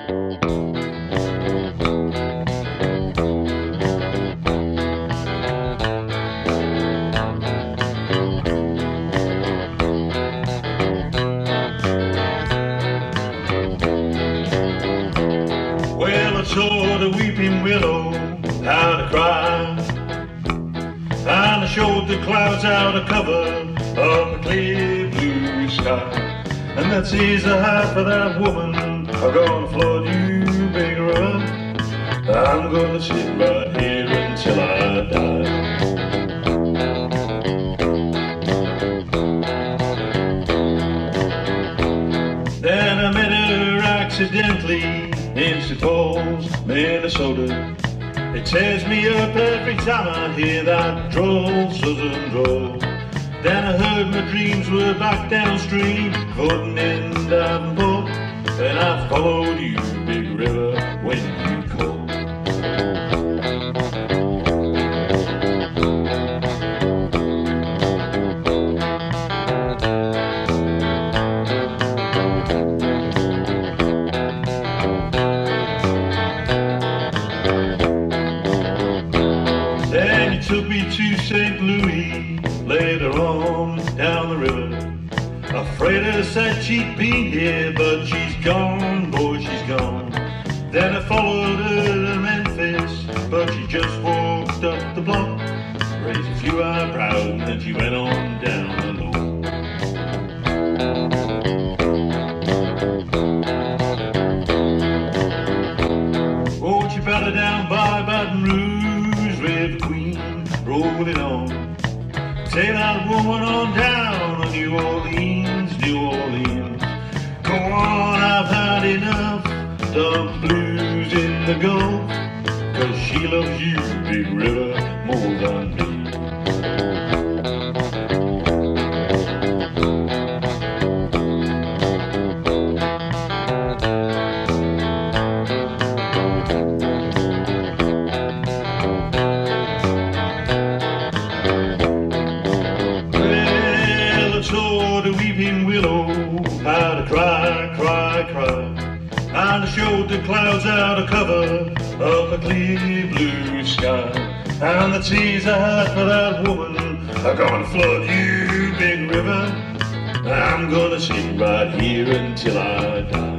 Well, I taught a weeping willow how to cry, and I showed the clouds how to cover up a clear blue sky. And that's easy high for that woman. I'm gonna flood you, big river. I'm gonna sit right here until I die. Then I met her accidentally in St. Paul's, Minnesota. It tears me up every time I hear that droll southern drawl. Then I heard my dreams were back downstream, floating in Davenport. And I followed you, big river, when you called. Then you took me to St. Louis, later on down the river. Afraid I said she'd be here, but she's gone, boy, she's gone. Then I followed her to Memphis, but she just walked up the block, raised a few eyebrows, and then she went on down alone. Won't you better down by Baton Rouge, River Queen, rolling on. Take that woman on down to New Orleans, New Orleans. Go on, I've had enough, dump blues in the Gulf, 'cause she loves you, big river, more than me. The weeping willow how to cry, cry, cry, and I showed the clouds how to cover up a clear blue sky. And the tears I had for that woman are gonna flood you, big river. I'm gonna sit right here until I die.